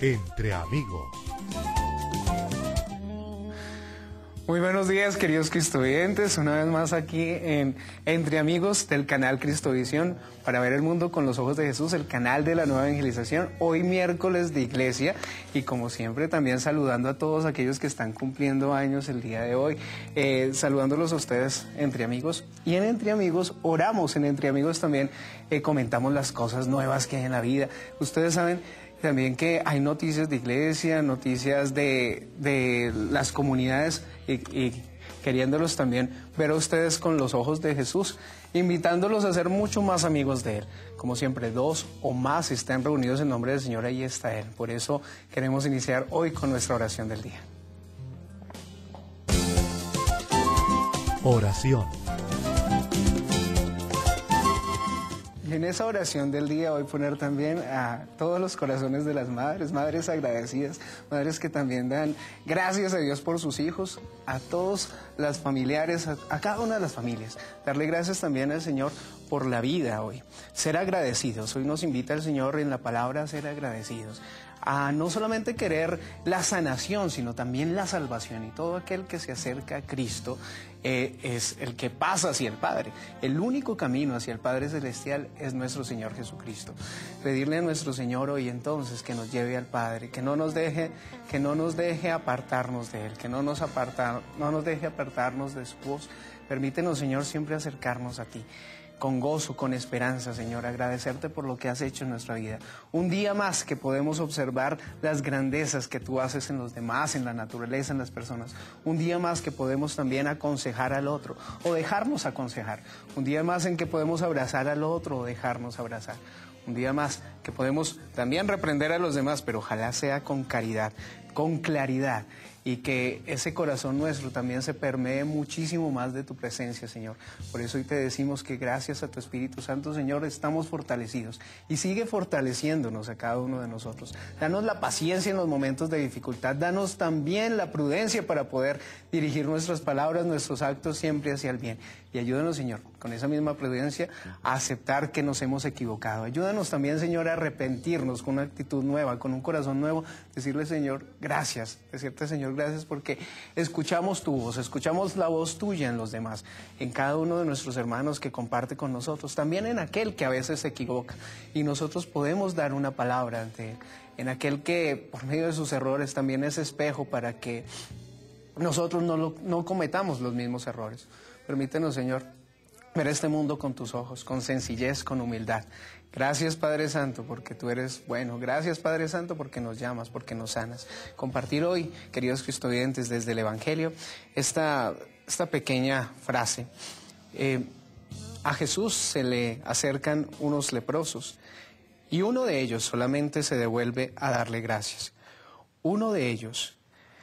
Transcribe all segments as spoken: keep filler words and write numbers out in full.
Entre Amigos. Muy buenos días, queridos cristovidentes, una vez más aquí en Entre Amigos del canal Cristovisión, para ver el mundo con los ojos de Jesús, el canal de la nueva evangelización, hoy miércoles de iglesia, y como siempre también saludando a todos aquellos que están cumpliendo años el día de hoy, eh, saludándolos a ustedes Entre Amigos, y en Entre Amigos oramos, en Entre Amigos también eh, comentamos las cosas nuevas que hay en la vida. Ustedes saben también que hay noticias de iglesia, noticias de, de las comunidades y, y queriéndolos también ver a ustedes con los ojos de Jesús, invitándolos a ser mucho más amigos de Él. Como siempre, dos o más están reunidos en nombre del Señor, ahí está Él. Por eso queremos iniciar hoy con nuestra oración del día. Oración. Y en esa oración del día voy a poner también a todos los corazones de las madres, madres agradecidas, madres que también dan gracias a Dios por sus hijos, a todos los familiares, a, a cada una de las familias. Darle gracias también al Señor por la vida hoy. Ser agradecidos. Hoy nos invita el Señor en la palabra a ser agradecidos. A no solamente querer la sanación, sino también la salvación. Y todo aquel que se acerca a Cristo eh, es el que pasa hacia el Padre. El único camino hacia el Padre Celestial es nuestro Señor Jesucristo. Pedirle a nuestro Señor hoy entonces que nos lleve al Padre, que no nos deje, que no nos deje apartarnos de Él, que no nos, aparta, no nos deje apartarnos de su voz. Permítenos, Señor, siempre acercarnos a ti. Con gozo, con esperanza, Señor, agradecerte por lo que has hecho en nuestra vida. Un día más que podemos observar las grandezas que tú haces en los demás, en la naturaleza, en las personas. Un día más que podemos también aconsejar al otro o dejarnos aconsejar. Un día más en que podemos abrazar al otro o dejarnos abrazar. Un día más que podemos también reprender a los demás, pero ojalá sea con caridad, con claridad, y que ese corazón nuestro también se permee muchísimo más de tu presencia, Señor. Por eso hoy te decimos que gracias a tu Espíritu Santo, Señor, estamos fortalecidos, y sigue fortaleciéndonos a cada uno de nosotros. Danos la paciencia en los momentos de dificultad, danos también la prudencia para poder dirigir nuestras palabras, nuestros actos siempre hacia el bien. Y ayúdanos, Señor, con esa misma prudencia a aceptar que nos hemos equivocado. Ayúdanos también, Señor, a arrepentirnos con una actitud nueva, con un corazón nuevo, decirle, Señor, gracias, decirte, Señor, gracias porque escuchamos tu voz, escuchamos la voz tuya en los demás, en cada uno de nuestros hermanos que comparte con nosotros, también en aquel que a veces se equivoca y nosotros podemos dar una palabra ante él, en aquel que por medio de sus errores también es espejo para que nosotros no, lo, no cometamos los mismos errores. Permítenos, Señor, ver este mundo con tus ojos, con sencillez, con humildad. Gracias, Padre Santo, porque tú eres bueno. Gracias, Padre Santo, porque nos llamas, porque nos sanas. Compartir hoy, queridos cristovidentes, desde el Evangelio, esta, esta pequeña frase. Eh, a Jesús se le acercan unos leprosos y uno de ellos solamente se devuelve a darle gracias. Uno de ellos,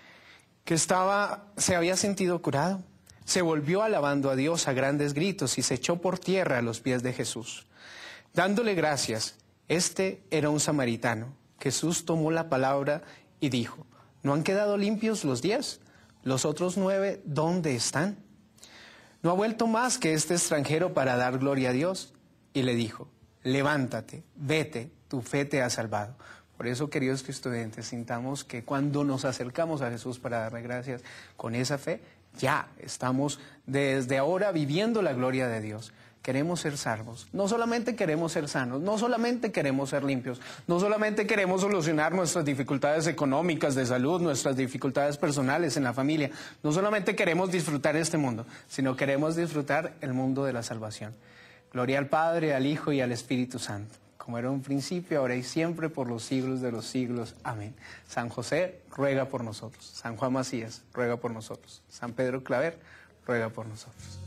que estaba, se había sentido curado, se volvió alabando a Dios a grandes gritos y se echó por tierra a los pies de Jesús. Dándole gracias, este era un samaritano. Jesús tomó la palabra y dijo, ¿no han quedado limpios los diez? ¿Los otros nueve dónde están? ¿No ha vuelto más que este extranjero para dar gloria a Dios? Y le dijo, levántate, vete, tu fe te ha salvado. Por eso, queridos cristovidentes, sintamos que cuando nos acercamos a Jesús para darle gracias con esa fe, ya estamos desde ahora viviendo la gloria de Dios. Queremos ser salvos, no solamente queremos ser sanos, no solamente queremos ser limpios, no solamente queremos solucionar nuestras dificultades económicas, de salud, nuestras dificultades personales en la familia, no solamente queremos disfrutar este mundo, sino queremos disfrutar el mundo de la salvación. Gloria al Padre, al Hijo y al Espíritu Santo, como era un principio, ahora y siempre, por los siglos de los siglos. Amén. San José, ruega por nosotros. San Juan Macías, ruega por nosotros. San Pedro Claver, ruega por nosotros.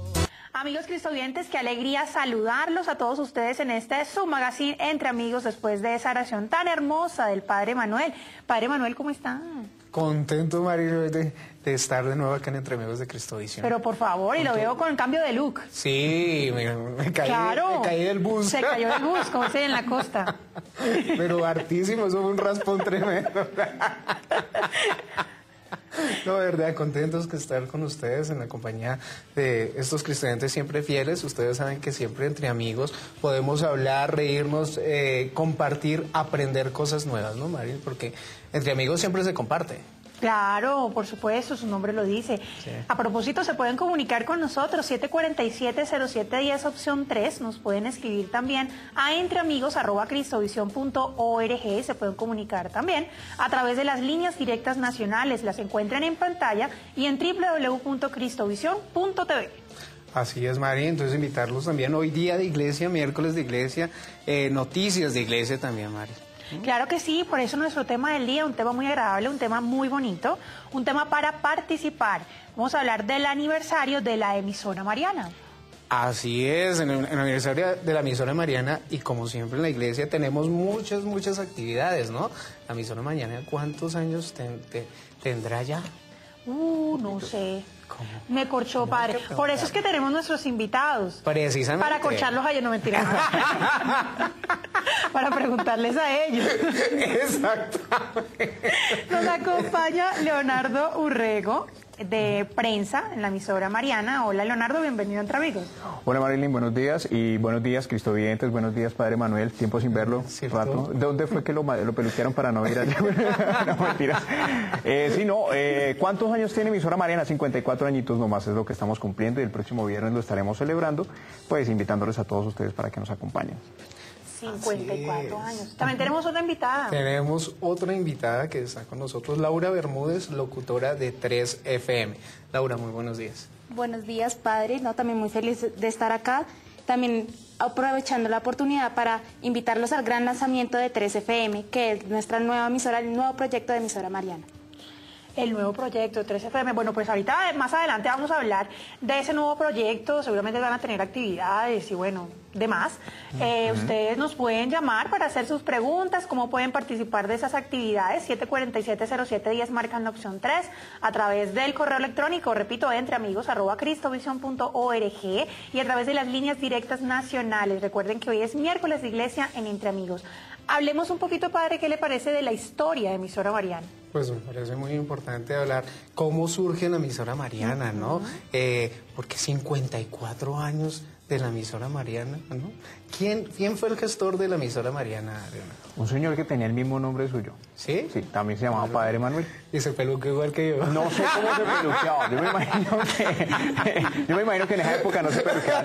Amigos cristovidentes, qué alegría saludarlos a todos ustedes en este su magazine Entre Amigos, después de esa oración tan hermosa del Padre Manuel. Padre Manuel, ¿cómo está? Contento, Mario, de, de estar de nuevo acá en Entre Amigos de Cristovisión. Pero por favor, y lo veo con el cambio de look. Sí, me, me, caí, claro, me caí del bus. Se cayó del bus, como se en la costa. Pero hartísimo, eso fue un raspón tremendo. No, de verdad, contentos que estar con ustedes en la compañía de estos cristianos siempre fieles. Ustedes saben que siempre entre amigos podemos hablar, reírnos, eh, compartir, aprender cosas nuevas, ¿no, Mari? Porque entre amigos siempre se comparte. Claro, por supuesto, su nombre lo dice. Sí. A propósito, se pueden comunicar con nosotros, siete cuatro siete, cero siete uno cero, opción tres. Nos pueden escribir también a entreamigos arroba cristovisión punto org. Se pueden comunicar también a través de las líneas directas nacionales. Las encuentran en pantalla y en doble u doble u doble u punto cristovisión punto t v. Así es, Mari. Entonces, invitarlos también hoy día de iglesia, miércoles de iglesia, eh, noticias de iglesia también, Mari. Claro que sí, por eso nuestro tema del día, un tema muy agradable, un tema muy bonito, un tema para participar. Vamos a hablar del aniversario de la emisora Mariana. Así es, en el, en el aniversario de la emisora Mariana, y como siempre en la iglesia tenemos muchas, muchas actividades, ¿no? La emisora Mariana, ¿cuántos años te, te, tendrá ya? Uh, no sé. ¿Cómo? Me corchó, padre. Por eso es que tenemos nuestros invitados. Precisamente. Para corcharlos a ellos, no mentiras. Para preguntarles a ellos. Exactamente. Nos acompaña Leonardo Urrego, de prensa en la emisora Mariana. Hola, Leonardo, bienvenido a Entre Amigos. Hola, Marilyn, buenos días, y buenos días, cristovidentes, buenos días, Padre Manuel, tiempo sin verlo, rato. ¿De dónde fue que lo, lo peluquearon para no ir allá? No, mentiras. Eh, sí, no, eh, ¿cuántos años tiene emisora Mariana? cincuenta y cuatro añitos nomás es lo que estamos cumpliendo, y el próximo viernes lo estaremos celebrando, pues invitándoles a todos ustedes para que nos acompañen. cincuenta y cuatro años. También tenemos otra invitada. Tenemos otra invitada que está con nosotros, Laura Bermúdez, locutora de tres F M. Laura, muy buenos días. Buenos días, padre. No, también muy feliz de estar acá. También aprovechando la oportunidad para invitarlos al gran lanzamiento de tres F M, que es nuestra nueva emisora, el nuevo proyecto de emisora Mariana. El nuevo proyecto tres F M. Bueno, pues ahorita más adelante vamos a hablar de ese nuevo proyecto. Seguramente van a tener actividades y bueno, demás. Eh, uh-huh. Ustedes nos pueden llamar para hacer sus preguntas, cómo pueden participar de esas actividades. siete cuatro siete, cero siete uno cero, marcan la opción tres a través del correo electrónico, repito, entreamigos arroba cristovisión punto org, y a través de las líneas directas nacionales. Recuerden que hoy es miércoles de iglesia en Entre Amigos. Hablemos un poquito, padre, ¿qué le parece de la historia de emisora Mariana? Pues me parece muy importante hablar cómo surge la emisora Mariana, ¿no? Uh-huh. eh, porque cincuenta y cuatro años de la emisora Mariana, ¿no? ¿Quién, ¿Quién fue el gestor de la emisora Mariana, Leonardo? Un señor que tenía el mismo nombre suyo. ¿Sí? Sí, también se llamaba Padre Manuel. ¿Y se peluqueó igual que yo? No sé cómo se peluqueaba. Yo me imagino que, yo me imagino que en esa época no se peluqueaban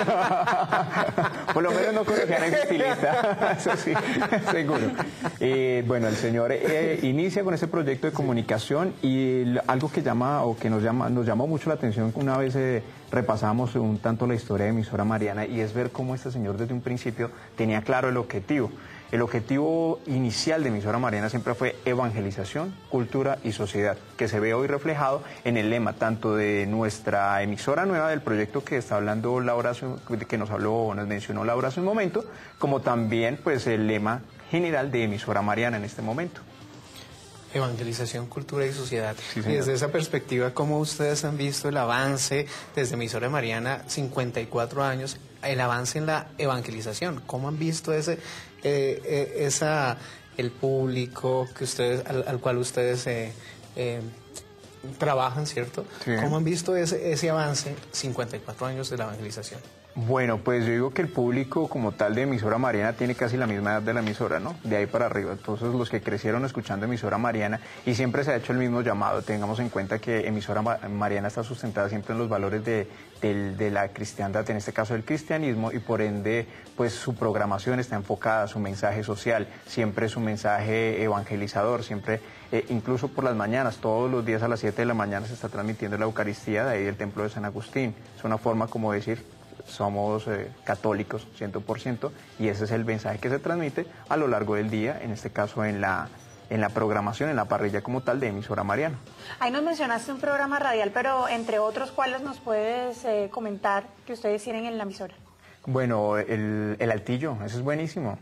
así. Por lo menos no conocían a ese estilista. Eso sí, seguro. Eh, bueno, el señor eh, inicia con ese proyecto de comunicación, y algo que llama o que nos llama nos llamó mucho la atención una vez eh, repasamos un tanto la historia de emisora Mariana, y es ver cómo este señor desde un principio tenía claro el objetivo. El objetivo inicial de emisora Mariana siempre fue evangelización, cultura y sociedad, que se ve hoy reflejado en el lema tanto de nuestra emisora nueva, del proyecto que está hablando Laura, que nos habló o nos mencionó Laura hace un momento, como también pues el lema general de emisora Mariana en este momento. Evangelización, cultura y sociedad. Sí, y desde esa perspectiva, ¿cómo ustedes han visto el avance desde emisora Mariana, cincuenta y cuatro años, el avance en la evangelización? ¿Cómo han visto ese, eh, eh, esa, el público que ustedes, al, al cual ustedes eh, eh, trabajan, ¿cierto? Sí. ¿Cómo han visto ese, ese avance, cincuenta y cuatro años de la evangelización? Bueno, pues yo digo que el público como tal de emisora Mariana tiene casi la misma edad de la emisora, ¿no? De ahí para arriba. Entonces los que crecieron escuchando emisora Mariana, y siempre se ha hecho el mismo llamado, tengamos en cuenta que emisora Mariana está sustentada siempre en los valores de, de, de la cristiandad, en este caso del cristianismo, y por ende pues su programación está enfocada, su mensaje social, siempre su mensaje evangelizador, siempre eh, incluso por las mañanas, todos los días a las siete de la mañana se está transmitiendo la Eucaristía de ahí del Templo de San Agustín. Es una forma como decir, somos eh, católicos cien por ciento, y ese es el mensaje que se transmite a lo largo del día, en este caso en la, en la programación, en la parrilla como tal de emisora Mariana. Ahí nos mencionaste un programa radial, pero entre otros, ¿cuáles nos puedes eh, comentar que ustedes tienen en la emisora? Bueno, el, el Altillo, ese es buenísimo.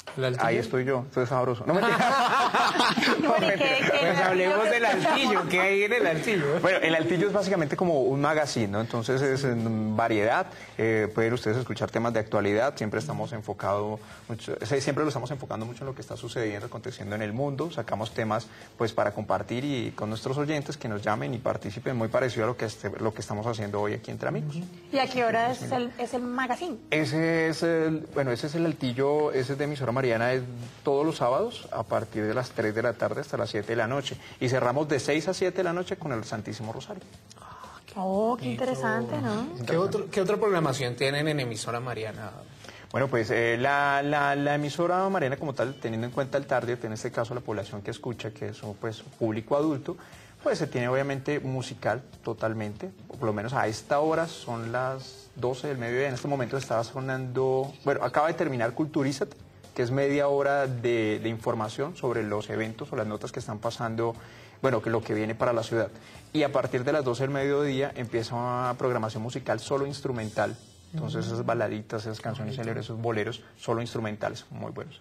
Ahí estoy yo, estoy sabroso. No, mentira. Bueno, ¿y qué- qué- Pues hablemos del altillo, ¿qué hay en el altillo? Bueno, el Altillo es básicamente como un magazine, ¿no? Entonces es en variedad, eh, pueden ustedes escuchar temas de actualidad, siempre estamos enfocados, mucho, siempre lo estamos enfocando mucho en lo que está sucediendo, aconteciendo en el mundo, sacamos temas pues para compartir y con nuestros oyentes que nos llamen y participen, muy parecido a lo que, este, lo que estamos haciendo hoy aquí entre amigos. ¿Y a qué hora es el, es el magazine? Ese es el, bueno, ese es el Altillo, ese es de emisora Mariana, es todos los sábados a partir de las tres de la tarde hasta las siete de la noche. Y cerramos de seis a siete de la noche con el Santísimo Rosario. Oh, qué interesante, ¿no? ¿Qué, otro, ¿Qué otra programación tienen en emisora Mariana? Bueno, pues eh, la, la, la emisora Mariana como tal, teniendo en cuenta el target, en este caso la población que escucha, que es un, pues, público adulto, pues se tiene obviamente musical totalmente, por lo menos a esta hora son las doce del mediodía, en este momento estaba sonando, bueno, acaba de terminar Culturízate, que es media hora de, de información sobre los eventos o las notas que están pasando, bueno, que lo que viene para la ciudad. Y a partir de las doce del mediodía empieza una programación musical solo instrumental. Entonces esas baladitas, esas canciones célebres, esos boleros, solo instrumentales, muy buenos.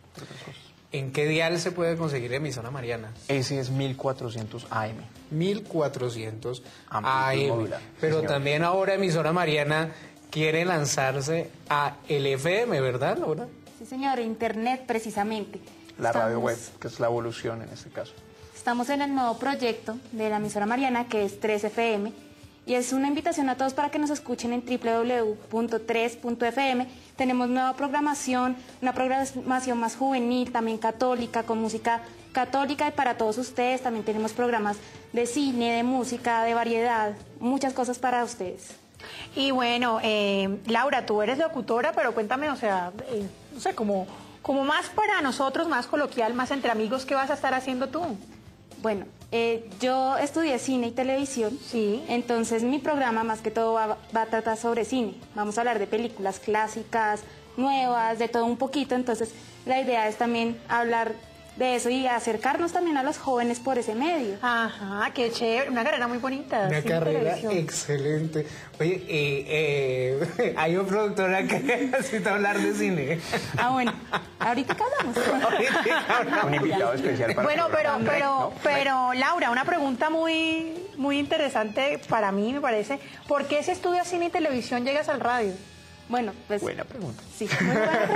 ¿En qué dial se puede conseguir emisora Mariana? Ese es mil cuatrocientos A M. mil cuatrocientos Amplitud A M. modular, Pero señor. también ahora emisora Mariana quiere lanzarse a el F M, ¿verdad, Laura? Sí, señor, internet precisamente. La radio Estamos- web, que es la evolución en este caso. Estamos en el nuevo proyecto de la emisora Mariana, que es tres F M, y es una invitación a todos para que nos escuchen en doble u doble u doble u punto tres punto f m. Tenemos nueva programación, una programación más juvenil, también católica, con música católica y para todos ustedes. También tenemos programas de cine, de música, de variedad, muchas cosas para ustedes. Y bueno, eh, Laura, tú eres locutora, pero cuéntame, o sea, eh, no sé, como, como más para nosotros, más coloquial, más entre amigos, ¿qué vas a estar haciendo tú? Bueno, eh, yo estudié cine y televisión, Sí. entonces mi programa más que todo va, va a tratar sobre cine. Vamos a hablar de películas clásicas, nuevas, de todo un poquito, entonces la idea es también hablar de eso y acercarnos también a los jóvenes por ese medio. Ajá, qué chévere, una carrera muy bonita. Una cine y carrera televisión. excelente. Oye, eh, eh, hay una productora que necesita hablar de cine. Ah, bueno, ahorita que hablamos. Un invitado especial para Bueno, el pero, programa. pero, ¿No? pero, Laura, una pregunta muy, muy interesante para mí, me parece. ¿Por qué si estudias cine y televisión llegas al radio? Bueno, pues... Buena pregunta. Sí, muy buena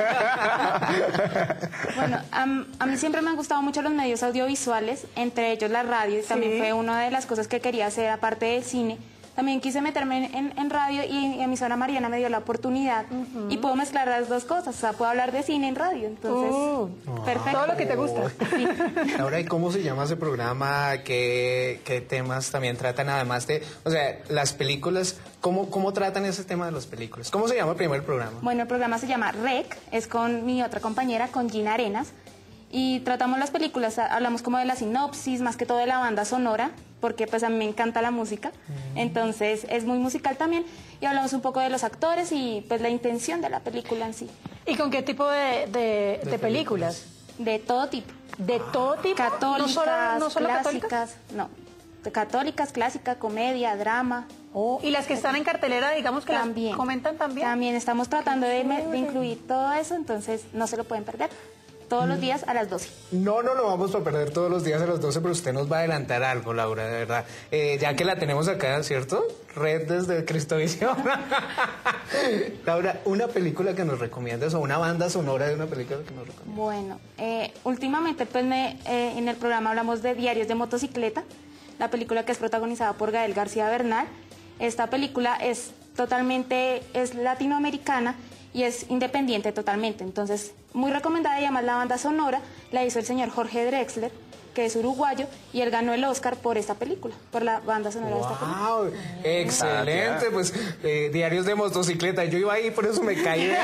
pregunta. Bueno, am- a mí siempre me han gustado mucho los medios audiovisuales, entre ellos la radio, y también Sí. fue una de las cosas que quería hacer aparte del cine. También quise meterme en, en- en radio y, y emisora Mariana me dio la oportunidad y puedo mezclar las dos cosas, o sea, puedo hablar de cine en radio, entonces, Uh, perfecto. Todo lo que te gusta. Sí. Laura, ¿y cómo se llama ese programa? ¿Qué, qué temas también tratan? Además de, o sea, las películas, ¿cómo, cómo tratan ese tema de las películas? ¿Cómo se llama primero el programa? Bueno, el programa se llama REC, es con mi otra compañera, con Gina Arenas, y tratamos las películas, a- hablamos como de la sinopsis, más que todo de la banda sonora, porque pues a mí me encanta la música, entonces es muy musical también, y hablamos un poco de los actores y pues la intención de la película en sí, ¿Y con qué tipo de, de- de películas? de todo tipo, ¿De todo tipo? católicas, ¿No solo, no solo católicas? clásicas, no, de católicas, clásica, comedia, drama. Oh, ¿y las que están en cartelera, digamos que También. las comentan también? También estamos tratando de, me- de chévere. incluir todo eso, entonces no se lo pueden perder. Todos los días a las doce. No, no lo vamos a perder todos los días a las doce, pero usted nos va a adelantar algo, Laura, de verdad. Eh, ya que la tenemos acá, ¿cierto? Red desde Cristovisión. Laura, una película que nos recomiendas o una banda sonora de una película que nos recomiendas. Bueno, eh, últimamente pues me, eh, en el programa hablamos de Diarios de Motocicleta, la película que es protagonizada por Gael García Bernal. Esta película es totalmente, es latinoamericana y es independiente totalmente, entonces muy recomendada, y además la banda sonora la hizo el señor Jorge Drexler, que es uruguayo, y él ganó el Oscar por esta película, por la banda sonora de esta película. ¡Wow! Excelente, pues eh, Diarios de Motocicleta. Yo iba ahí, por eso me caí. de-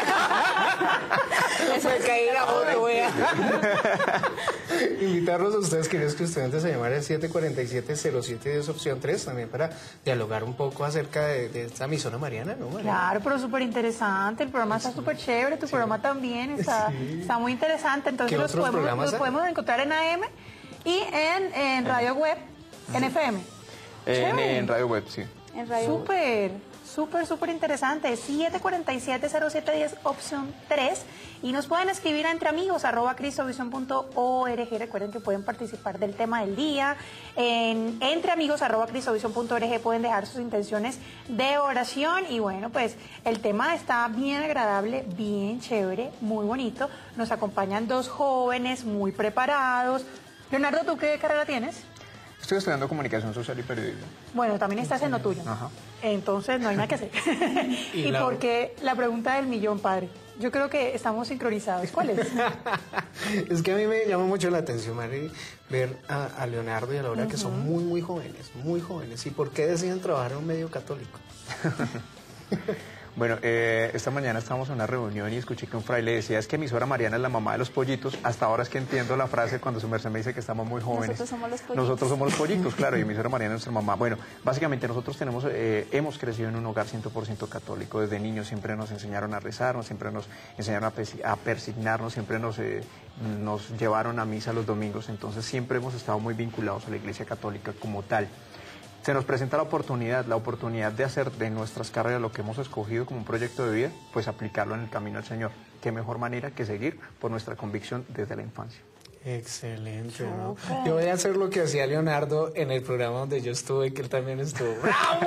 me caí de la moto, wea. Invitarlos a ustedes, queridos estudiantes, a llamar al siete cuatro siete, cero siete diez opción tres también para dialogar un poco acerca de, de esta emisora Mariana, ¿no, Mariana? Claro, pero súper interesante, el programa está súper chévere, tu programa también está, está muy interesante, entonces ¿Qué los otros podemos, programas los hay? podemos encontrar en A M y en, en radio web, en F M. En, Chévere. en radio web, sí. En radio. Súper, súper, súper interesante. siete cuatro siete, cero siete uno cero, opción tres. Y nos pueden escribir a entreamigos, arroba cristovision punto org. Recuerden que pueden participar del tema del día. En entreamigos, arroba cristovision punto org pueden dejar sus intenciones de oración. Y bueno, pues el tema está bien agradable, bien chévere, muy bonito. Nos acompañan dos jóvenes muy preparados. Leonardo, ¿tú qué carrera tienes? Estoy estudiando comunicación social y periodismo. Bueno, también estás en lo tuyo. Ajá. Entonces no hay nada que hacer. ¿Y, ¿Y la... por qué la pregunta del millón, padre? Yo creo que estamos sincronizados. ¿Cuál es? Es que a mí me llama mucho la atención, Mari, ver a, a Leonardo y a Laura, uh-huh. que son muy, muy jóvenes, muy jóvenes. ¿Y por qué deciden trabajar en un medio católico? Bueno, eh, esta mañana estábamos en una reunión y escuché que un fraile decía, es que mi suegra Mariana es la mamá de los pollitos. Hasta ahora es que entiendo la frase cuando su merced me dice que estamos muy jóvenes. Nosotros somos los pollitos. Nosotros somos los pollitos, claro, y mi suegra Mariana es nuestra mamá. Bueno, básicamente nosotros tenemos, eh, hemos crecido en un hogar cien por ciento católico. Desde niños siempre nos enseñaron a rezarnos, siempre nos enseñaron a, a persignarnos, siempre nos, eh, nos llevaron a misa los domingos. Entonces siempre hemos estado muy vinculados a la Iglesia Católica como tal. Se nos presenta la oportunidad, la oportunidad de hacer de nuestras carreras lo que hemos escogido como un proyecto de vida, pues aplicarlo en el camino del Señor. Qué mejor manera que seguir por nuestra convicción desde la infancia. Excelente, ¿no? Yo voy a hacer lo que hacía Leonardo en el programa donde yo estuve, que él también estuvo. ¡Bravo!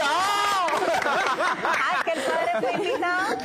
¡Ah, que el padre fue invitado!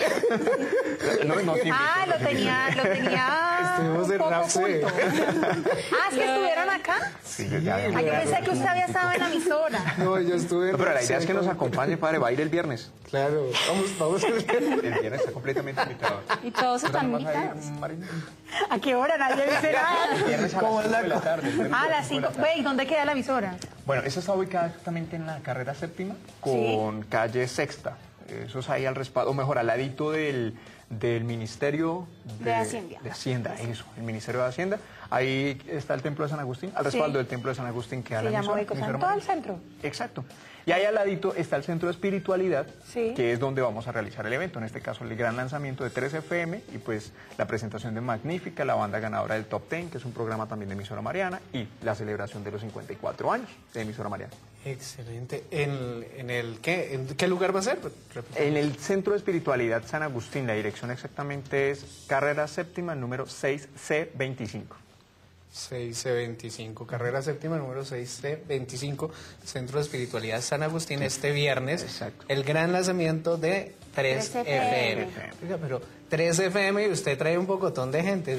No, no, sí, ah, lo tenía, lo tenía. Estuvimos en Rapse. Ah, ¿es que estuvieron acá? Sí, yo ya. Ah, yo pensé que usted había estado en la emisora. No, yo estuve en No, pero la idea Rapse es que nos con- acompañe, padre, va a ir el viernes. Claro, vamos, vamos. El viernes está completamente invitado. Y todos ¿Tú están también vas a ir, invitados. Marina? ¿A qué hora? Nadie dice nada. El viernes a las cinco de la tarde. el viernes Ah, a las de cinco. la tarde. Ve, ¿y dónde queda la emisora? Bueno, esta está ubicada exactamente en la carrera séptima con calle Sexta. Eso es ahí al respaldo, o mejor, al ladito del, del Ministerio De Hacienda. De Hacienda, eso, el Ministerio de Hacienda. Ahí está el Templo de San Agustín, al respaldo Sí. del Templo de San Agustín queda Se la llama emisora, Ecosan, emisora todo el María. centro. Exacto. Y ahí al ladito está el Centro de Espiritualidad, Sí. que es donde vamos a realizar el evento. En este caso, el gran lanzamiento de tres F M y pues la presentación de Magnífica, la banda ganadora del Top Ten, que es un programa también de emisora Mariana, y la celebración de los cincuenta y cuatro años de emisora Mariana. Excelente. ¿En, en el qué? ¿En qué lugar va a ser? Repite. En el Centro de Espiritualidad San Agustín, la dirección exactamente es carrera séptima, número seis C veinticinco. seis C veinticinco, carrera séptima número seis C veinticinco, Centro de Espiritualidad San Agustín, este viernes. Exacto. El gran lanzamiento de tres tres F M. F M. Oiga, pero tres F M y usted trae un pocotón de gente.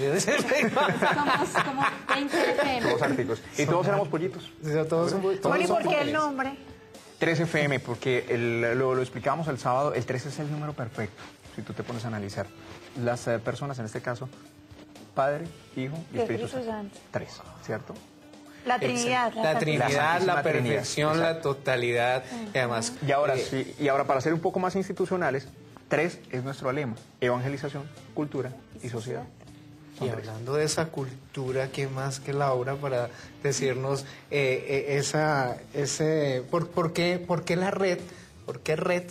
Somos como veinte F M. Todos artículos. Y todos éramos pollitos. Todos son, todos Bueno, ¿y son por qué el jóvenes. nombre? tres F M, porque el- lo, lo explicábamos el sábado, el tres es el número perfecto, si tú te pones a analizar. Las eh, personas, en este caso, Padre, Hijo y Y Espíritu Espíritu Santo. Santo. Tres, ¿cierto? La Trinidad. La Trinidad, La la, Santísima Trinidad, perfección, la exacto. totalidad. Y además, Y ahora, eh, sí, y ahora para ser un poco más institucionales, tres es nuestro lema, evangelización, cultura y sociedad. y hablando de esa cultura, ¿qué más que Laura para decirnos eh, eh, esa, ese, por, por, qué, por qué la red, por qué red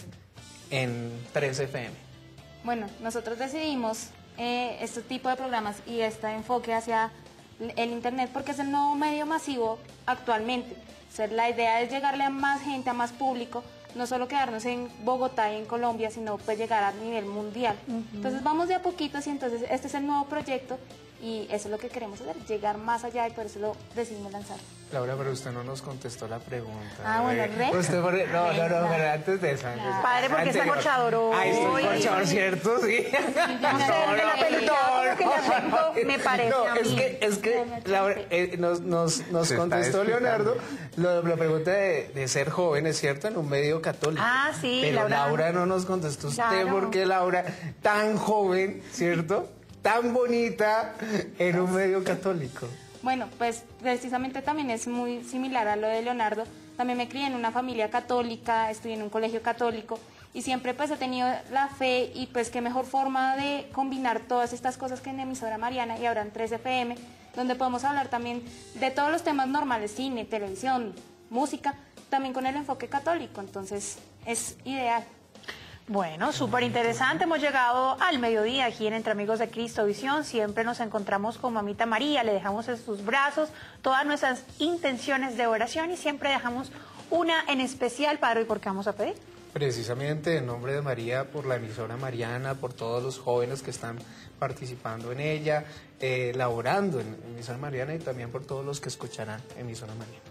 en tres F M? Bueno, nosotros decidimos eh, este tipo de programas y este enfoque hacia el Internet porque es el nuevo medio masivo actualmente. O sea, la idea es llegarle a más gente, a más público, no solo quedarnos en Bogotá y en Colombia, sino pues llegar a nivel mundial. Entonces vamos de a poquitos y entonces este es el nuevo proyecto y eso es lo que queremos hacer, llegar más allá y por eso lo decidimos lanzar. Laura, pero usted no nos contestó la pregunta. Ah, bueno, Eh, red. Usted por- no, no, no, Red, pero antes de eso. antes de- Padre, porque está anterior. corchador hoy. Ay, estoy corchador, ¿cierto? Sí. No sé, de la peluqueada que le afectó, me parece No, a es mí. que, es que Laura, eh, nos, nos, nos Se está contestó explicando. Leonardo lo- la pregunta de, de ser joven, ¿es cierto? En un medio católico. Ah, sí, Pero Laura. Laura no nos contestó usted, Claro. porque Laura, tan joven, ¿cierto? Tan bonita en un medio católico. Bueno, pues precisamente también es muy similar a lo de Leonardo. También me crié en una familia católica, estudié en un colegio católico y siempre pues he tenido la fe y pues qué mejor forma de combinar todas estas cosas que en emisora Mariana y ahora en tres F M, donde podemos hablar también de todos los temas normales, cine, televisión, música, también con el enfoque católico. Entonces es ideal. Bueno, súper interesante. Hemos llegado al mediodía aquí en Entre Amigos de Cristo Visión. Siempre nos encontramos con Mamita María, le dejamos en sus brazos todas nuestras intenciones de oración y siempre dejamos una en especial, Padre. ¿Y por qué vamos a pedir? precisamente en nombre de María, por la emisora Mariana, por todos los jóvenes que están participando en ella, eh, laborando en emisora Mariana y también por todos los que escucharán emisora Mariana.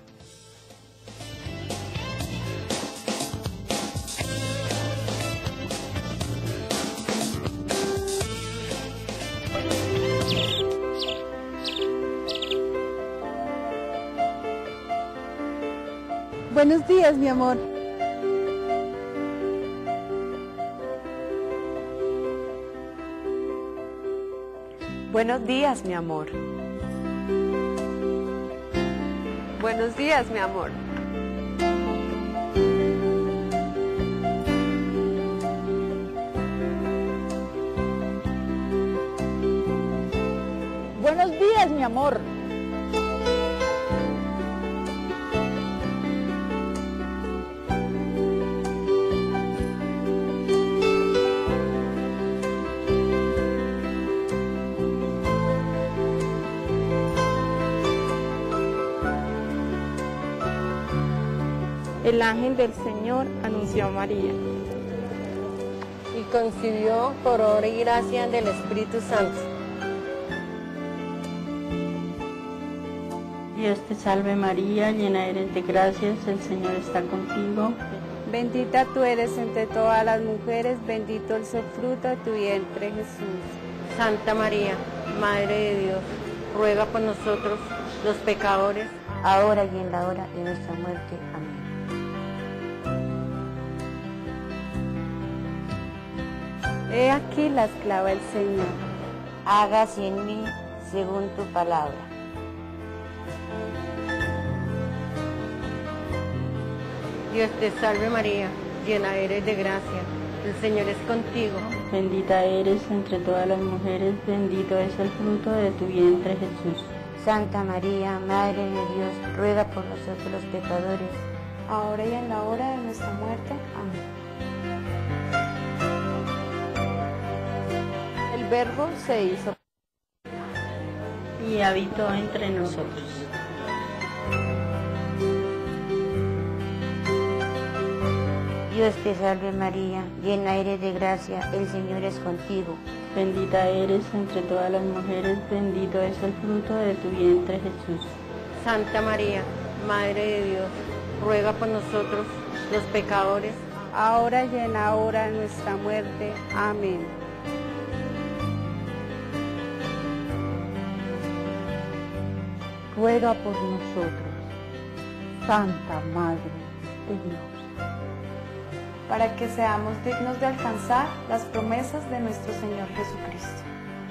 Buenos días, mi amor. Buenos días, mi amor. Buenos días, mi amor. Buenos días, mi amor. El ángel del Señor anunció a María. Y concibió por obra y gracia del Espíritu Santo. Dios te salve María, llena eres de gracias, el Señor está contigo. Bendita tú eres entre todas las mujeres, bendito el fruto de tu vientre, Jesús. Santa María, Madre de Dios, ruega por nosotros, los pecadores, ahora y en la hora de nuestra muerte. Amén. He aquí la esclava del Señor. Hágase en mí según tu palabra. Dios te salve María, llena eres de gracia, el Señor es contigo. Bendita eres entre todas las mujeres, bendito es el fruto de tu vientre Jesús. Santa María, Madre de Dios, ruega por nosotros los pecadores, ahora y en la hora de nuestra muerte. Amén. El Verbo se hizo y habitó entre nosotros. Dios te salve María, llena eres de gracia, el Señor es contigo. Bendita eres entre todas las mujeres, bendito es el fruto de tu vientre Jesús. Santa María, Madre de Dios, ruega por nosotros, los pecadores, ahora y en la hora de nuestra muerte. Amén. Ruega por nosotros, Santa Madre de Dios, para que seamos dignos de alcanzar las promesas de nuestro Señor Jesucristo.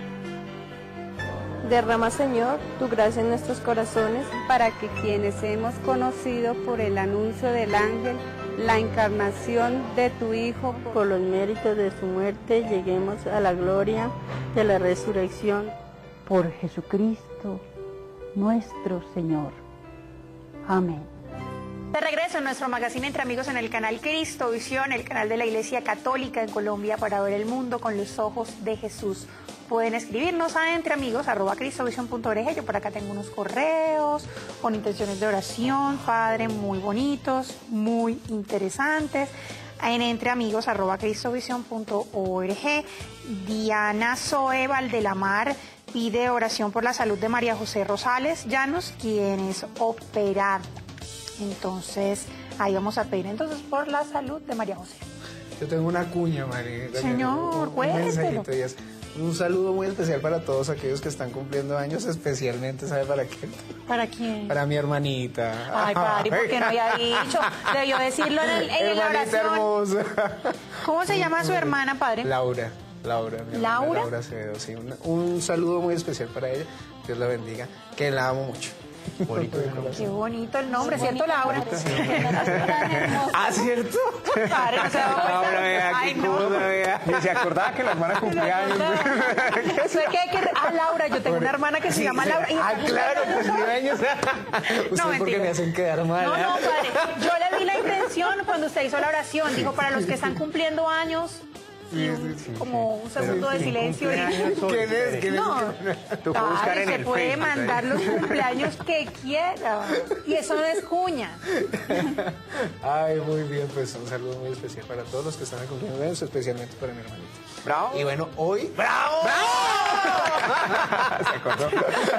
Derrama, Señor, tu gracia en nuestros corazones, para que quienes hemos conocido por el anuncio del ángel la encarnación de tu Hijo, por los méritos de su muerte, lleguemos a la gloria de la resurrección. Por Jesucristo, nuestro Señor. Amén. De regreso en nuestro magazine Entre Amigos en el canal Cristovisión, el canal de la Iglesia Católica en Colombia, para ver el mundo con los ojos de Jesús. Pueden escribirnos a entreamigos arroba cristovisión punto org. Yo por acá tengo unos correos con intenciones de oración, Padre, muy bonitos, muy interesantes. En entreamigos arroba cristovisión punto org. Diana Zoe Valdelamar pide oración por la salud de María José Rosales Llanos, quien es operada. Entonces, ahí vamos a pedir entonces por la salud de María José. Yo tengo una cuña, María. Señor, un, un cuéntelo. mensajito y es un saludo muy especial para todos aquellos que están cumpliendo años, especialmente, ¿sabe para qué? ¿Para quién? Para mi hermanita. Ay, padre, ¿por qué no había dicho? Debió decirlo en, el, en la oración. Hermanita hermosa. ¿Cómo se llama su hermana, padre? Laura. Laura, mi hermana ¿Laura? Laura Acevedo, sí. Un, un saludo muy especial para ella. Dios la bendiga. Que la amo mucho. Bonito. Qué bonito el nombre, ¿cierto, Laura? Ah, ¿cierto? Padre, no se da cuenta. Laura, vea, Ay, qué no. cosa, vea. Y se acordaba que la hermana cumplía años. Sé que hay que... Ah, Laura, yo tengo una hermana que se llama Laura. y- Ah, claro, pues mi años. Ustedes porque mentira. me hacen quedar mal. No, ¿eh? no, padre. Yo le di la intención cuando usted hizo la oración. Dijo, para los que están cumpliendo años, y un- como un segundo de silencio. y- ¿Quién es? ¿Quién es? No, Tú puedes buscar Ay, en se el puede Facebook, mandar ¿eh? los cumpleaños que quiera. Y eso no es cuña. Ay, muy bien, pues un saludo muy especial para todos los que están acompañándonos, especialmente para mi hermanito. Bravo. Y bueno, hoy... ¡Bravo! Se acordó.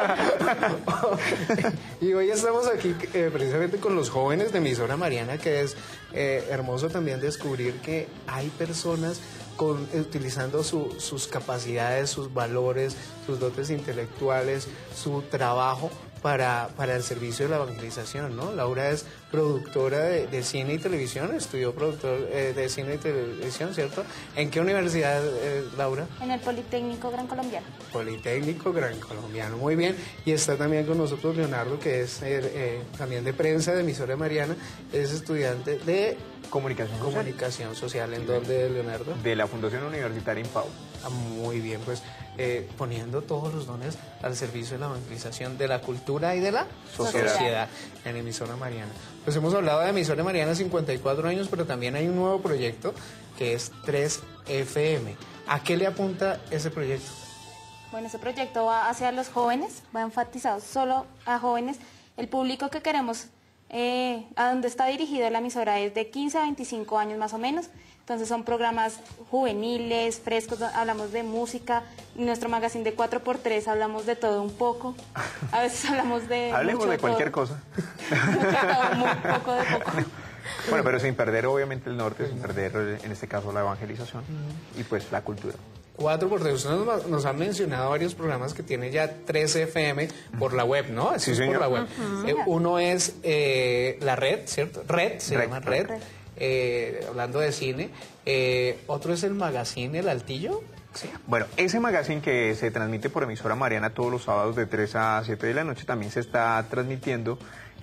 Y hoy estamos aquí eh, precisamente con los jóvenes de Emisora Mariana, que es eh, hermoso también descubrir que hay personas con, eh, utilizando su- sus capacidades, sus valores, sus dotes intelectuales, su trabajo para, para el servicio de la evangelización, ¿no? Laura es productora de, de cine y televisión, estudió productor eh, de cine y televisión, ¿cierto? ¿En qué universidad, eh, Laura? En el Politécnico Gran Colombiano. Politécnico Gran Colombiano, muy bien. Y está también con nosotros Leonardo, que es eh, eh, también de prensa de Emisora Mariana, es estudiante de Comunicación social. comunicación social. ¿En dónde, Leonardo? De la Fundación Universitaria INPAU. Ah, muy bien, pues eh, poniendo todos los dones al servicio de la evangelización de la cultura y de la Sociedad. sociedad en Emisora Mariana. Pues hemos hablado de Emisora Mariana cincuenta y cuatro años, pero también hay un nuevo proyecto que es tres F M. ¿A qué le apunta ese proyecto? Bueno, ese proyecto va hacia los jóvenes, va enfatizado solo a jóvenes. El público que queremos, eh, a donde está dirigido la emisora es de quince a veinticinco años más o menos. Entonces son programas juveniles, frescos, do- hablamos de música. En nuestro magazine de cuatro por tres hablamos de todo un poco. A veces hablamos de Hablemos mucho de cualquier todo. cosa. Mucho de todo, muy poco de poco. Bueno, pero sin perder obviamente el norte, sin perder en este caso la evangelización y pues la cultura. cuatro por tres. Ustedes nos, nos han mencionado varios programas que tiene ya tres F M por la web, ¿no? Eso Sí, es señor. por la web. Eh, uno es eh, la red, ¿cierto? Red, se Red, llama Red, Red. eh, hablando de cine. Eh, otro es el magazine El Altillo. Sí. Bueno, ese magazine que se transmite por Emisora Mariana todos los sábados de tres a siete de la noche también se está transmitiendo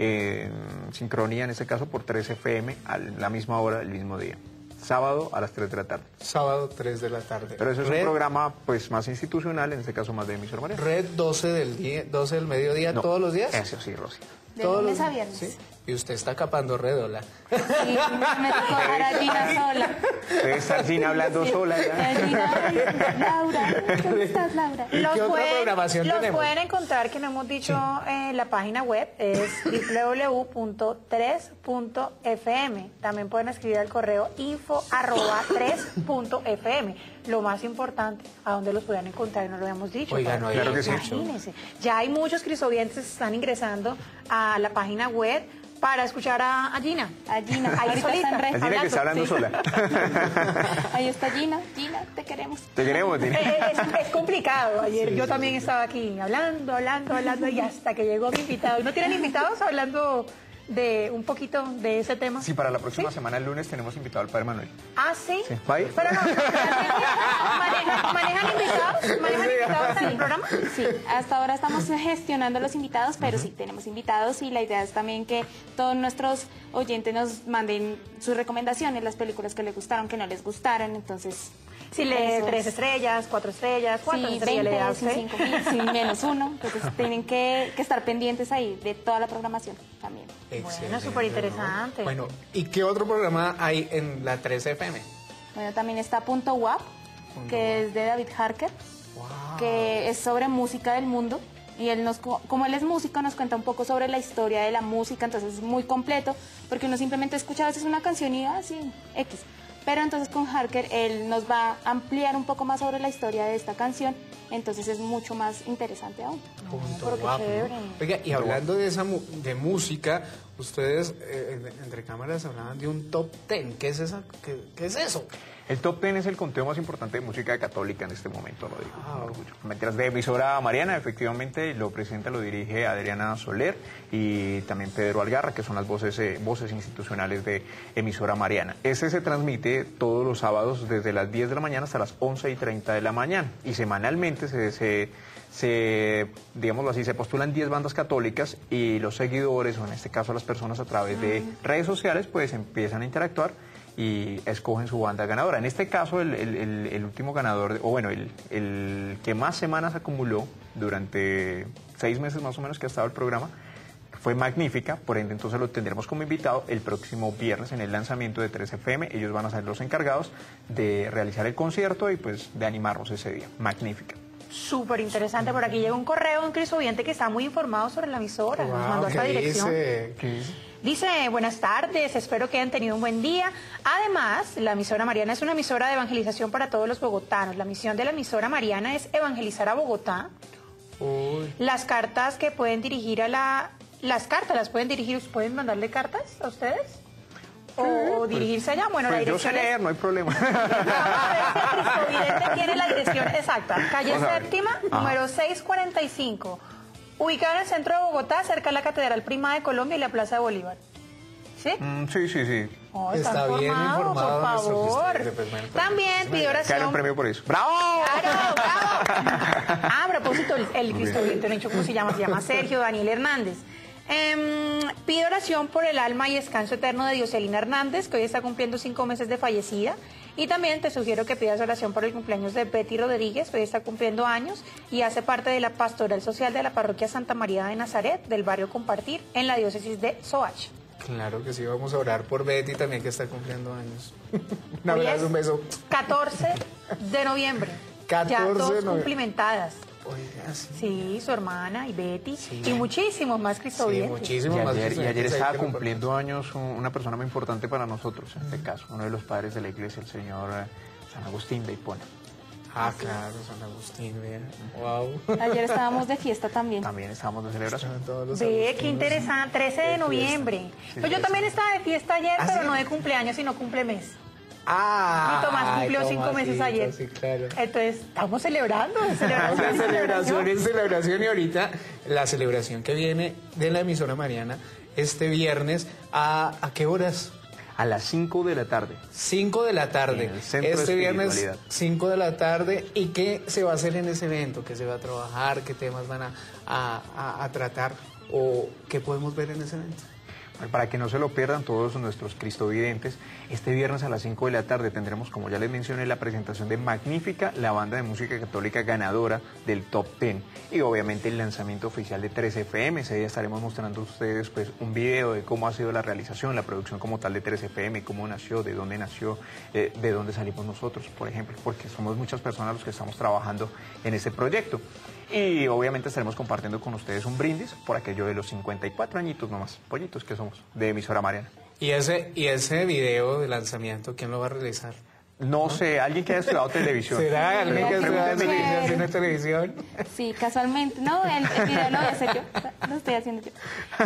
en sincronía, en este caso por tres F M a la misma hora, el mismo día. Sábado a las tres de la tarde. Sábado, tres de la tarde. Pero eso es Red, un programa pues más institucional, en este caso más de Emisora Mariana. Red doce del día, doce del mediodía, No, ¿todos los días? Eso sí, Rosy. De Todos lunes los- a viernes. ¿sí? Y usted está capando Red, hola. Y me tocó dejar a Gina sola. Debe estar Gina hablando sola ya. Eh, Gina, ay, Laura, ¿cómo estás, Laura? ¿Y qué otra programación los tenemos? pueden encontrar, que no hemos dicho en la página web, es doble u doble u doble u punto tres punto f m. También pueden escribir al correo info arroba tres punto f m. Lo más importante, a dónde los puedan encontrar, no lo habíamos dicho. Oiga, no, Claro que sí. Imagínense. Ya hay muchos cristovientes que están ingresando a la página web para escuchar a, a Gina. A Gina, Ahí ahorita solita. está en red. La Gina que está hablando sí. sola. Ahí está Gina. Gina, te queremos. Te queremos, Gina. Eh, Es, es complicado. Ayer yo también estaba aquí hablando, hablando, hablando y hasta que llegó mi invitado. ¿No tienen invitados hablando de un poquito de ese tema? Sí, para la próxima semana, el lunes, tenemos invitado al Padre Manuel. Ah, sí. Sí. ¿Va a ir? Pero no, ¿manejan, ¿manejan invitados? ¿Manejan invitados en el programa? Sí, hasta ahora estamos gestionando los invitados, pero sí tenemos invitados y la idea es también que todos nuestros oyentes nos manden sus recomendaciones, las películas que les gustaron, que no les gustaron, entonces... Si le eso tres es. estrellas, cuatro estrellas, ¿cuántas Sí, estrellas le da a veinte, usted? sin cinco mil, sin menos uno, entonces tienen que, que estar pendientes ahí de toda la programación también. Excelente, súper interesante. ¿no? Bueno, ¿y qué otro programa hay en la tres F M? Bueno, también está Punto W A P, que es de David Harker, que es sobre música del mundo. Y él nos, co- como él es músico, nos cuenta un poco sobre la historia de la música, entonces es muy completo, porque uno simplemente escucha a veces una canción y así, X. Pero entonces con Harker él nos va a ampliar un poco más sobre la historia de esta canción, entonces es mucho más interesante aún. Punto pero qué guapo, ¿no? chévere. Oiga, y hablando de esa mu- de música, ustedes eh, en- entre cámaras hablaban de un top ten. ¿Qué es esa? ¿Qué, qué es eso? El top ten es el conteo más importante de música católica en este momento, lo digo Ah, con orgullo. Mentiras, de Emisora Mariana, efectivamente, lo presenta, lo dirige Adriana Soler y también Pedro Algarra, que son las voces, eh, voces institucionales de Emisora Mariana. Este se transmite todos los sábados desde las diez de la mañana hasta las once y treinta de la mañana y semanalmente se... se se, digámoslo así, se postulan diez bandas católicas y los seguidores, o en este caso las personas a través de redes sociales, pues empiezan a interactuar y escogen su banda ganadora. En este caso, el, el- el- el último ganador, o bueno, el, el que más semanas acumuló durante seis meses más o menos que ha estado el programa, fue magnífica, por ende entonces lo tendremos como invitado el próximo viernes en el lanzamiento de tres F M. Ellos van a ser los encargados de realizar el concierto y pues de animarnos ese día. Magnífica. Súper interesante. Por aquí llega un correo de un cristoyente que está muy informado sobre la emisora. Wow, Nos mandó esta ¿qué dirección. dice? ¿Qué dice? Dice, buenas tardes, espero que hayan tenido un buen día. Además, la emisora Mariana es una emisora de evangelización para todos los bogotanos. La misión de la emisora Mariana es evangelizar a Bogotá. Uy. Las cartas que pueden dirigir a la... Las cartas las pueden dirigir, ¿pueden mandarle cartas a ustedes? ¿O pues, dirigirse allá? Bueno, pues la dirección yo sé leer, es... no hay problema. Vamos a ver si el cristovidente tiene la dirección exacta. Calle Vamos a ver. Séptima, Ajá. número seiscientos cuarenta y cinco. Ubicado en el centro de Bogotá, cerca de la Catedral Prima de Colombia y la Plaza de Bolívar. ¿Sí? Mm, sí, sí, sí. Oh, Está están bien informados, informado por nuestro favor. cristoyente, pues, bueno, También pido Gana oración. un premio por eso. ¡Bravo! Claro, bravo. Ah, a propósito, el, el Muy bien. cristovidente, no he dicho cómo se llama, se llama Sergio Daniel Hernández. Em, pido oración por el alma y descanso eterno de Dioselina Hernández, que hoy está cumpliendo cinco meses de fallecida. Y también te sugiero que pidas oración por el cumpleaños de Betty Rodríguez, que hoy está cumpliendo años y hace parte de la pastoral social de la parroquia Santa María de Nazaret, del barrio Compartir, en la diócesis de Soacha. Claro que sí, vamos a orar por Betty también, que está cumpliendo años. Un Hoy abrazo, es un beso. catorce de noviembre. catorce ya de dos noviembre. cumplimentadas. Oiga, sí. Sí, su hermana y Betty. Sí. Y muchísimos más Sí, cristovidentes. muchísimo Y más. ayer, y ayer cristoyentes ahí estaba que lo cumpliendo años un- una persona muy importante para nosotros, en este caso, uno de los padres de la iglesia, el señor eh, San Agustín de Hipona. Ah, claro, San Agustín, vea. Wow. Ayer estábamos de fiesta también. También estábamos de celebración. Todos los Ve, agustinos. qué interesante. trece de noviembre. Pues yo también estaba de fiesta ayer, ¿Ah, pero sí? no de cumpleaños, sino cumplemes. Ah, Y Tomás cumplió ay, cinco meses Tomasito, ayer. Sí, claro. Entonces, estamos celebrando. Celebración, La y celebración es celebración y ahorita la celebración que viene de la emisora Mariana este viernes, ¿a, a qué horas? A las cinco de la tarde. cinco de la tarde. En el Centro de este viernes, Espiritualidad. cinco de la tarde. ¿Y qué se va a hacer en ese evento? ¿Qué se va a trabajar? ¿Qué temas van a, a- a- a tratar? ¿O qué podemos ver en ese evento? Bueno, para que no se lo pierdan todos nuestros cristovidentes, este viernes a las cinco de la tarde tendremos, como ya les mencioné, la presentación de Magnífica, la banda de música católica ganadora del Top diez. Y obviamente el lanzamiento oficial de tres F M. Ese día estaremos mostrando a ustedes pues, un video de cómo ha sido la realización, la producción como tal de tres F M, cómo nació, de dónde nació, eh, de dónde salimos nosotros, por ejemplo, porque somos muchas personas los que estamos trabajando en este proyecto. Y obviamente estaremos compartiendo con ustedes un brindis por aquello de los cincuenta y cuatro añitos nomás, pollitos que somos, de emisora Mariana. ¿Y ese, y ese video de lanzamiento, quién lo va a realizar? No sé, alguien que haya estudiado televisión. ¿Será alguien que ha estudiado Pregúntenme. televisión, cine, televisión? Sí, casualmente. No, el, el video lo voy a hacer yo. o sea, Lo estoy haciendo yo.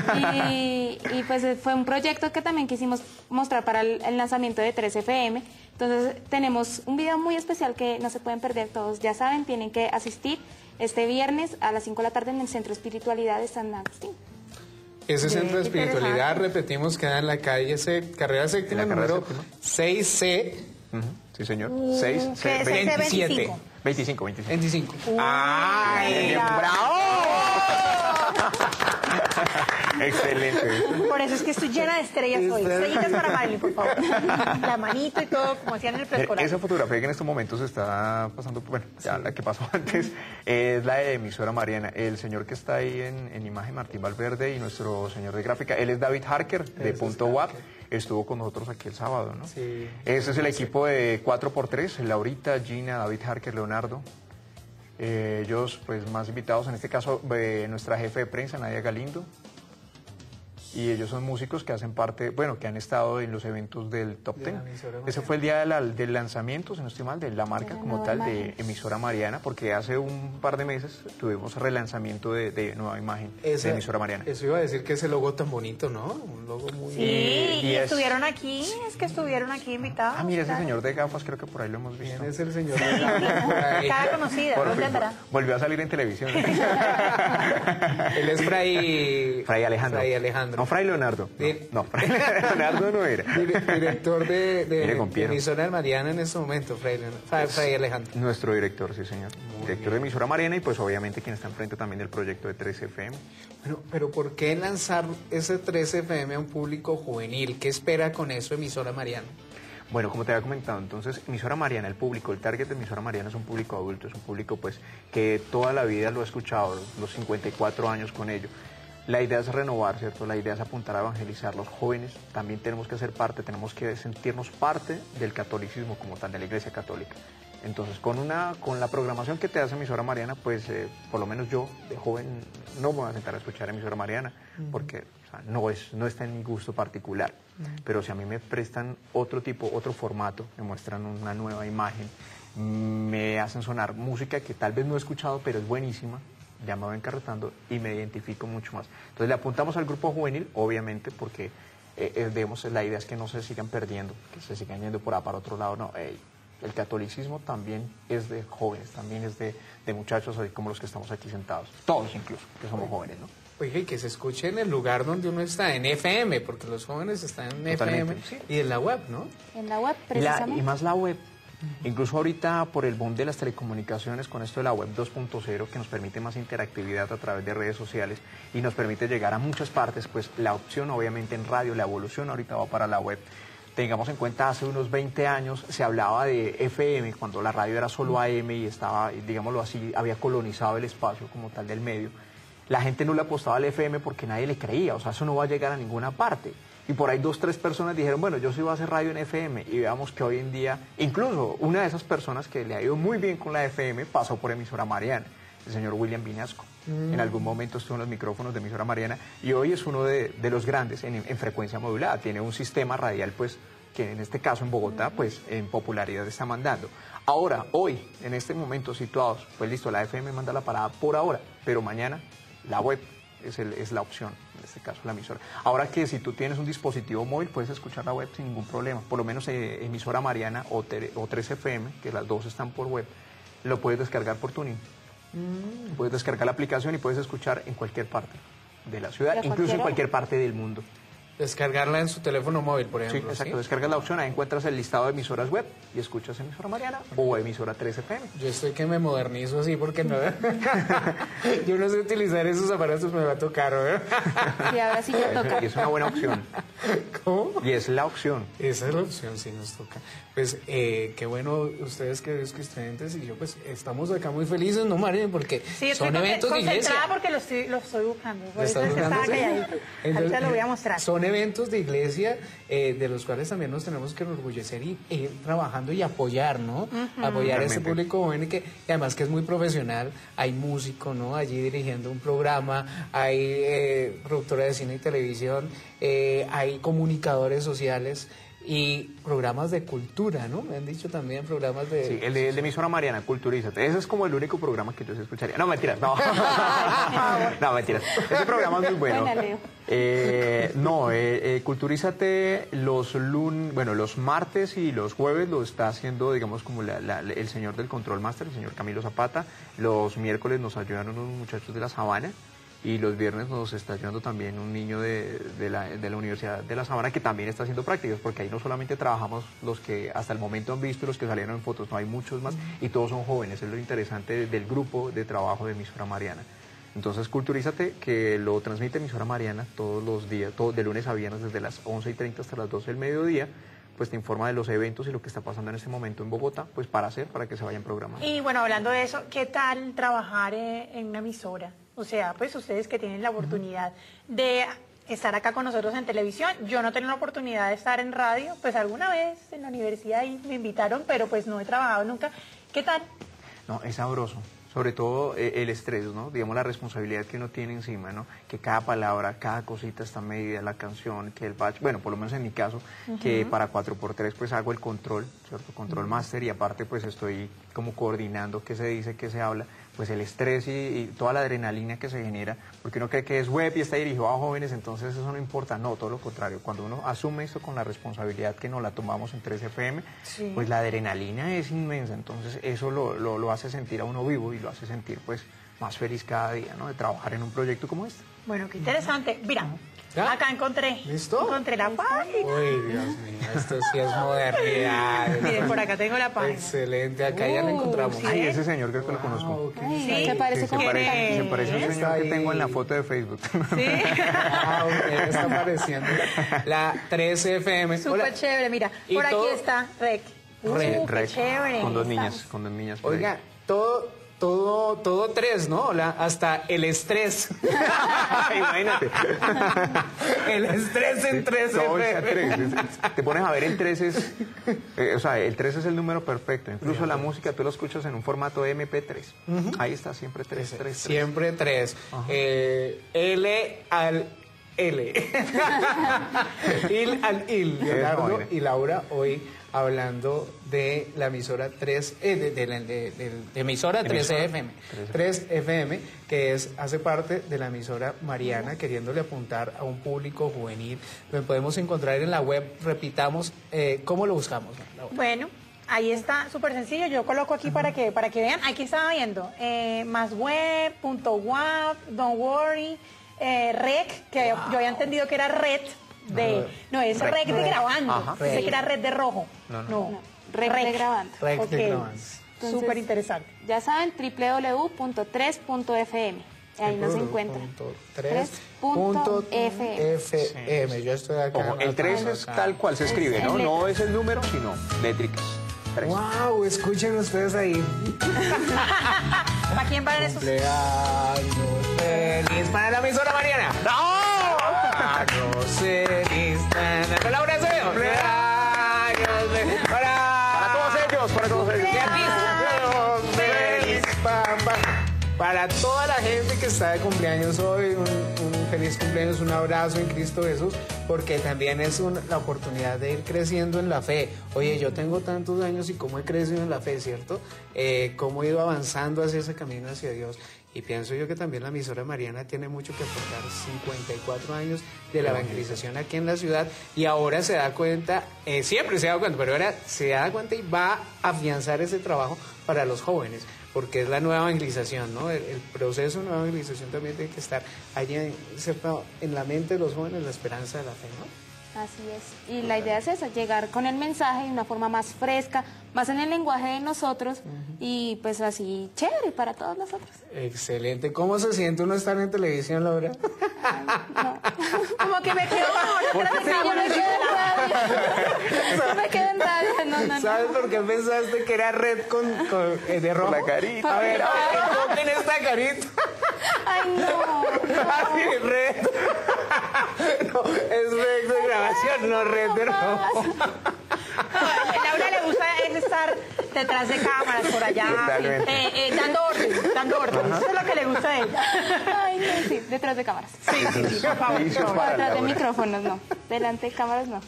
Y, y, pues fue un proyecto que también quisimos mostrar para el, el lanzamiento de tres F M. Entonces tenemos un video muy especial que no se pueden perder todos. Ya saben, tienen que asistir este viernes a las cinco de la tarde en el Centro de Espiritualidad de San Agustín. Ese Bien, centro de espiritualidad, interesante. repetimos, queda en la calle C, carrera séptima, En la carrera número séptima. seis C Ujú, sí, señor. Uh, seis, ¿qué seis, es ese veintisiete. veinticinco? veinticinco, veinticinco. veinticinco. Ay, Bien, mira. ¡bravo! Excelente. Por eso es que estoy llena de estrellas hoy. Estrellitas para Marilyn, por favor. La manito y todo, como hacían en el Mire, preescolar. esa fotografía que en estos momentos está pasando, bueno, ya la que pasó antes, es la de emisora Mariana. El señor que está ahí en, en imagen, Martín Valverde, y nuestro señor de gráfica, él es David Harker, de Ese Punto es W A P. Harker. Estuvo con nosotros aquí el sábado, ¿no? Sí. Ese es el equipo de cuatro por tres, Laurita, Gina, David Harker, Leonardo. Eh, ellos, pues, más invitados, en este caso, eh, nuestra jefe de prensa, Nadia Galindo. Y ellos son músicos que hacen parte, bueno, que han estado en los eventos del Top De Ten. la emisora Ese Mariana. fue el día de la- del lanzamiento, si no estoy mal, de la marca De la como nueva tal, de imagen. emisora Mariana, porque hace un par de meses tuvimos relanzamiento de, de nueva imagen Ese- de emisora Mariana. Eso iba a decir que ese logo tan bonito, ¿no? Un logo muy... Sí, Y- y, y es- estuvieron aquí, es que estuvieron aquí invitados. Ah, mira, ese claro. señor de gafas, creo que por ahí lo hemos visto. ¿Quién es el señor? de la- por ahí? Cara conocida, Por- ¿dónde andará? Volvió a salir en televisión. Él es Fray... Fray Alejandro. Fray Alejandro. No, Fray Leonardo. No, Di- no, Fray Leonardo no era. Dire- director de, de, Mire, con de Piero. emisora de Mariana en este momento, Fray, Leon- Fray, Fray Alejandro. Nuestro director, sí, señor. Director de emisora Mariana y pues obviamente quien está enfrente también del proyecto de tres F M. Pero, pero ¿por qué lanzar ese tres F M a un público juvenil? ¿Qué espera con eso emisora Mariana? Bueno, como te había comentado, entonces, emisora Mariana, el público, el target de emisora Mariana es un público adulto, es un público pues que toda la vida lo ha escuchado, los cincuenta y cuatro años con ello. La idea es renovar, ¿cierto? La idea es apuntar a evangelizar. Los jóvenes también tenemos que ser parte, tenemos que sentirnos parte del catolicismo como tal, de la Iglesia Católica. Entonces, con una con la programación que te hace Emisora Mariana, pues eh, por lo menos yo, de joven, no me voy a sentar a escuchar Emisora Mariana, uh-huh. porque o sea, no, es, no está en mi gusto particular. Uh-huh. Pero si a mí me prestan otro tipo, otro formato, me muestran una nueva imagen, me hacen sonar música que tal vez no he escuchado, pero es buenísima, ya me voy encarretando y me identifico mucho más. Entonces le apuntamos al grupo juvenil, obviamente, porque eh, eh, digamos, la idea es que no se sigan perdiendo, que se sigan yendo por, para otro lado, no, hey, el catolicismo también es de jóvenes, también es de, de muchachos así como los que estamos aquí sentados, todos incluso, que somos jóvenes, ¿no? Oiga, y que se escuche en el lugar donde uno está, en F M, porque los jóvenes están en Totalmente. F M sí. y en la web, ¿no? En la web, precisamente. La, y más la web. Incluso ahorita por el boom de las telecomunicaciones con esto de la web dos punto cero que nos permite más interactividad a través de redes sociales y nos permite llegar a muchas partes, pues la opción obviamente en radio, la evolución ahorita va para la web. Tengamos en cuenta, hace unos veinte años se hablaba de F M, cuando la radio era solo A M y estaba, digámoslo así, había colonizado el espacio como tal del medio. La gente no le apostaba al F M porque nadie le creía, o sea, eso no va a llegar a ninguna parte. Y por ahí dos, tres personas dijeron, bueno, yo sí voy a hacer radio en F M. Y veamos que hoy en día, incluso una de esas personas que le ha ido muy bien con la F M pasó por Emisora Mariana, el señor William Viñasco. Mm. En algún momento estuvo en los micrófonos de Emisora Mariana y hoy es uno de, de los grandes en, en frecuencia modulada. Tiene un sistema radial, pues, que en este caso en Bogotá, pues, en popularidad está mandando. Ahora, hoy, en este momento situados, pues listo, la F M manda la parada por ahora, pero mañana la web es, el, es la opción, en este caso la emisora. Ahora que si tú tienes un dispositivo móvil, puedes escuchar la web sin ningún problema. Por lo menos eh, Emisora Mariana o, o tres F M, que las dos están por web, lo puedes descargar por Tuning. Mm. Puedes descargar la aplicación y puedes escuchar en cualquier parte de la ciudad, incluso cualquiera? en cualquier parte del mundo. Descargarla en su teléfono móvil, por ejemplo. Sí, exacto. ¿Sí? Descargas la opción, ahí encuentras el listado de emisoras web y escuchas Emisora Mariana o Emisora tres F M. Yo estoy que me modernizo así porque no... yo no sé utilizar esos aparatos, me va a tocar, ¿verdad? Y ahora sí me toca. Y es una buena opción. ¿Cómo? Y es la opción. Esa es la opción, sí nos toca. Pues eh, qué bueno ustedes que ves que estudiantes y yo pues estamos acá muy felices, ¿no, María? Porque sí, son eventos de iglesia. porque lo estoy, lo estoy buscando. Por eso buscando, sí. Entonces, ahorita lo voy a mostrar. Son eventos de iglesia eh, de los cuales también nos tenemos que enorgullecer y ir trabajando y apoyar, ¿no? Uh-huh. Apoyar Realmente. a este público joven que, que además que es muy profesional. Hay músico, ¿no? Allí dirigiendo un programa, hay eh, productora de cine y televisión, eh, hay comunicadores sociales y programas de cultura, ¿no? Me han dicho también programas de... Sí, el de, el de Emisora Mariana, Culturízate. Ese es como el único programa que yo sí escucharía. No, mentiras, no. no, mentiras. Ese programa es muy bueno. Eh, no, eh, eh, Culturízate los lun... bueno, los martes y los jueves lo está haciendo, digamos, como la, la, el señor del Control Master, el señor Camilo Zapata. Los miércoles nos ayudan unos muchachos de La Sabana. Y los viernes nos está ayudando también un niño de, de, la, de la Universidad de La Sabana que también está haciendo prácticas, porque ahí no solamente trabajamos los que hasta el momento han visto y los que salieron en fotos, no hay muchos más, y todos son jóvenes, es lo interesante del grupo de trabajo de Emisora Mariana. Entonces, Culturízate, que lo transmite Emisora Mariana todos los días, todo, de lunes a viernes, desde las once y treinta hasta las doce del mediodía, pues te informa de los eventos y lo que está pasando en este momento en Bogotá, pues para hacer, para que se vayan programando. Y bueno, hablando de eso, ¿qué tal trabajar en una emisora? O sea, pues ustedes que tienen la oportunidad de estar acá con nosotros en televisión, yo no tengo la oportunidad de estar en radio, pues alguna vez en la universidad ahí me invitaron, pero pues no he trabajado nunca. ¿Qué tal? No, es sabroso. Sobre todo eh, el estrés, ¿no? Digamos, la responsabilidad que uno tiene encima, ¿no? Que cada palabra, cada cosita está medida, la canción, que el batch, bueno, por lo menos en mi caso, uh-huh. que para cuatro por tres pues hago el control, ¿cierto? Control uh-huh. master y aparte pues estoy como coordinando qué se dice, qué se habla, pues el estrés y, y toda la adrenalina que se genera, porque uno cree que es web y está dirigido a jóvenes, entonces eso no importa, no, todo lo contrario. Cuando uno asume esto con la responsabilidad que nos la tomamos en tres F M, sí. pues la adrenalina es inmensa, entonces eso lo, lo, lo hace sentir a uno vivo y lo hace sentir pues más feliz cada día, ¿no? De trabajar en un proyecto como este. Bueno, qué interesante. Mira, ¿ya? Acá encontré. ¿Listo? Encontré la página. Uy, Dios mío, esto sí es modernidad. Miren, por acá tengo la página. Excelente, acá uh, ya la encontramos. ¿Sí? Ay, ese señor creo que wow, lo conozco. Ay, sí, ¿se parece, sí, se parece, se parece a un señor que tengo en la foto de Facebook. Sí. Ah, ok, está apareciendo. La tres F M. Súper chévere, mira, por aquí todo... está Rec. Uh, Rec, Rec. Chévere. Con dos niñas, con dos niñas. Oiga, todo... todo, todo tres, ¿no? La, hasta el estrés. Imagínate. El estrés en tres. Todo es a tres. Te pones a ver el tres es, eh, o sea, el tres es el número perfecto. Incluso la música tú lo escuchas en un formato eme pe tres. Uh-huh. Ahí está, siempre tres, tres, tres. Siempre tres. Eh, L al L. Il al Il. Leonardo y Laura hoy hablando de la emisora tres, eh, de, de, de, de, de, de emisora tres efe eme, tres efe eme, que es, hace parte de la emisora Mariana, queriéndole apuntar a un público juvenil. Lo podemos encontrar en la web, repitamos, eh, ¿cómo lo buscamos, Laura? Bueno, ahí está, súper sencillo, yo coloco aquí uh-huh. para que para que vean, aquí estaba viendo, eh, más web, punto wap, don't worry, eh, rec, que wow. yo había entendido que era red, de, no, es rec, rec de grabando. Ajá. Pensé que era red de rojo. No, no. no. no rec, rec de grabando. Rec okay. de grabando. Súper interesante. Ya saben, doble u doble u doble u punto tres punto efe eme. Ahí nos encuentran. tres punto efe eme. Yo estoy acá. Ojo, el tres es tal cual se escribe, ¿no? No es el número, sino létricas. Wow, escuchen ustedes ahí. ¿Para quién van esos? Cumpleaños feliz para la emisora Mariana. ¡No! Cumpleaños feliz. Con Laura Acevedo. Cumpleaños feliz. Para, para todos ellos, para todos ellos. Cumpleaños feliz. Pam, pam. Para toda la gente que está de cumpleaños hoy, un, un feliz cumpleaños, un abrazo en Cristo Jesús, porque también es un, la oportunidad de ir creciendo en la fe. Oye, yo tengo tantos años y cómo he crecido en la fe, ¿cierto? Eh, cómo he ido avanzando hacia ese camino hacia Dios. Y pienso yo que también la emisora Mariana tiene mucho que aportar, cincuenta y cuatro años de la evangelización aquí en la ciudad, y ahora se da cuenta, eh, siempre se da cuenta, pero ahora se da cuenta y va a afianzar ese trabajo para los jóvenes, porque es la nueva evangelización, ¿no? El, el proceso de nueva evangelización también tiene que estar allí en, en la mente de los jóvenes, la esperanza de la fe, ¿no? Así es. Y la idea es esa, llegar con el mensaje de una forma más fresca, más en el lenguaje de nosotros, uh-huh. y pues así, chévere para todos nosotros. Excelente. ¿Cómo se siente uno estar en televisión, Laura? Ay, no. Como que me quedo ¿Por qué sí, yo me quedo en radio. Yo me quedo en radio. No, no, no. ¿Sabes por qué pensaste que era red con, con eh, de rojo? La carita. A ver, a ver, ponten esta carita. Ay, no. Así, no. Red. No, es red de grabación, no red de rojo. A Laura le gusta es estar detrás de cámaras por allá, eh, eh, dando órdenes, dando órdenes. Eso es lo que le gusta a ella. Ay, no, sí, detrás de cámaras. Sí, sí, sí, por favor. Sí, por detrás de micrófonos, no. Delante de cámaras, no.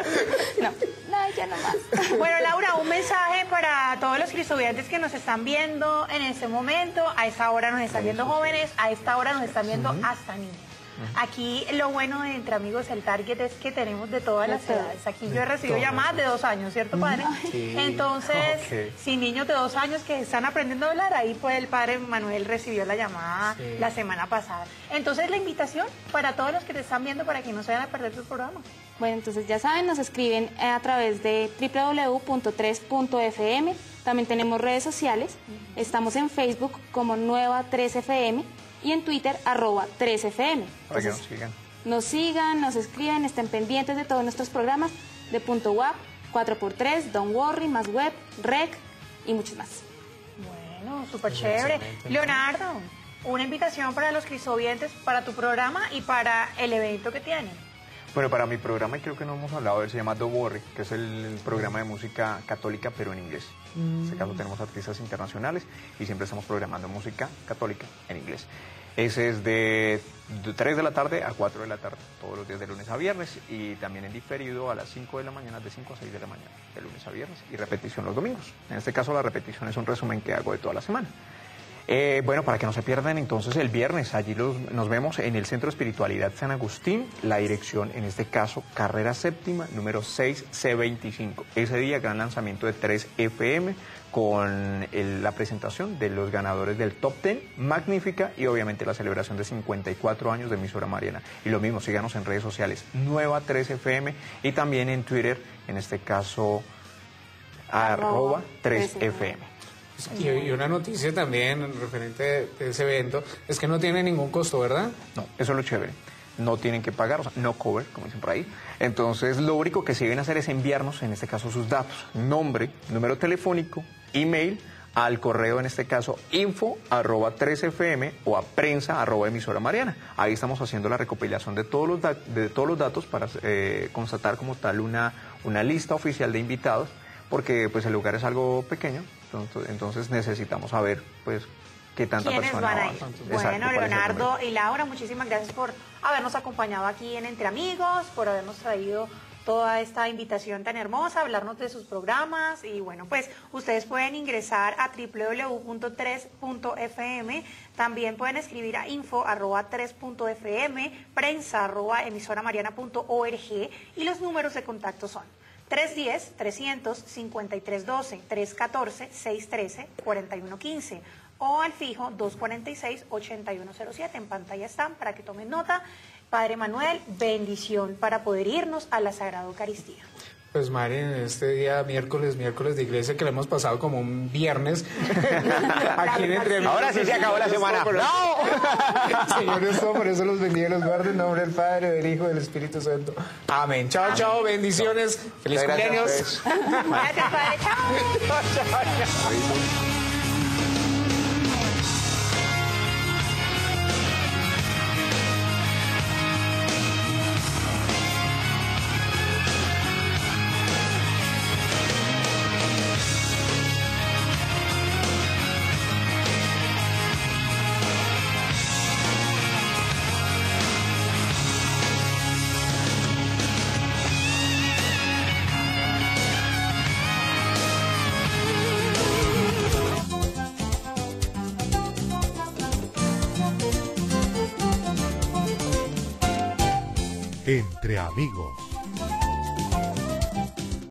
No, no, ya no más. Bueno, Laura, un mensaje para todos los cristoviantes que nos están viendo en este momento. A esta hora nos están viendo jóvenes, a esta hora nos están viendo uh-huh. hasta niños. Aquí lo bueno de Entre Amigos, el target es que tenemos de todas las edades. Aquí yo he recibido llamadas de dos años, ¿cierto, padre? Sí. Entonces, okay. si niños de dos años que están aprendiendo a hablar, ahí pues el padre Manuel recibió la llamada sí. la semana pasada. Entonces, la invitación para todos los que te están viendo para que no se vayan a perder tu programa. Bueno, entonces ya saben, nos escriben a través de doble u doble u doble u punto tres punto efe eme. También tenemos redes sociales. Estamos en Facebook como Nueva tres efe eme. Y en Twitter, arroba tres efe eme. Para que nos sigan. Nos sigan, nos escriban, estén pendientes de todos nuestros programas de Punto Wap, cuatro por tres, Don't Worry, Más Web, Rec y muchos más. Bueno, súper chévere. Leonardo, una invitación para los cristovientes, para tu programa y para el evento que tienen. Bueno, para mi programa, y creo que no hemos hablado, él se llama Don't Worry, que es el programa de música católica, pero en inglés. Mm. En este caso tenemos artistas internacionales y siempre estamos programando música católica en inglés. Ese es de tres de la tarde a cuatro de la tarde, todos los días de lunes a viernes, y también en diferido a las cinco de la mañana, de cinco a seis de la mañana, de lunes a viernes, y repetición los domingos. En este caso la repetición es un resumen que hago de toda la semana. Eh, bueno, para que no se pierdan, entonces el viernes allí los, nos vemos en el Centro de Espiritualidad San Agustín, la dirección, en este caso, carrera séptima, número seis ce veinticinco. Ese día, gran lanzamiento de tres efe eme con el, la presentación de los ganadores del Top diez, magnífica, y obviamente la celebración de cincuenta y cuatro años de emisora Mariana. Y lo mismo, síganos en redes sociales, Nueva tres efe eme, y también en Twitter, en este caso, arroba tres efe eme. Y, y una noticia también referente de ese evento es que no tiene ningún costo, ¿verdad? No, eso es lo chévere. No tienen que pagar, o sea, no cover, como dicen por ahí. Entonces, lo único que se deben hacer es enviarnos, en este caso, sus datos, nombre, número telefónico, email, al correo, en este caso, info arroba tres f m o a prensa arroba emisora mariana. Ahí estamos haciendo la recopilación de todos los, de todos los datos para eh, constatar como tal una, una lista oficial de invitados, porque pues el lugar es algo pequeño, entonces, entonces necesitamos saber pues qué tanta ¿Quiénes persona van a va. ir? Exacto, Bueno, ¿cuál es el Leonardo número? y Laura, muchísimas gracias por habernos acompañado aquí en Entre Amigos, por habernos traído toda esta invitación tan hermosa, hablarnos de sus programas y bueno, pues ustedes pueden ingresar a w w w punto tres punto f m, también pueden escribir a info arroba tres punto f m, prensa arroba emisora mariana punto org y los números de contacto son tres uno cero, trescientos cincuenta y tres doce, trescientos catorce, seiscientos trece, cuarenta y uno quince o al fijo dos cuarenta y seis, ochenta y uno cero siete. En pantalla están para que tomen nota. Padre Manuel, bendición para poder irnos a la Sagrada Eucaristía. Pues Mari, en este día miércoles, miércoles de iglesia, que le hemos pasado como un viernes aquí en Entre Amigos. Ahora sí se acabó la semana. ¡No! Señor es todo, por eso los bendiga y los guarde en nombre del Padre, del Hijo y del Espíritu Santo. Amén. Chao, Amén. chao, bendiciones. Feliz Muchas cumpleaños. gracias, Gracias, Padre. Chao. Entre Amigos.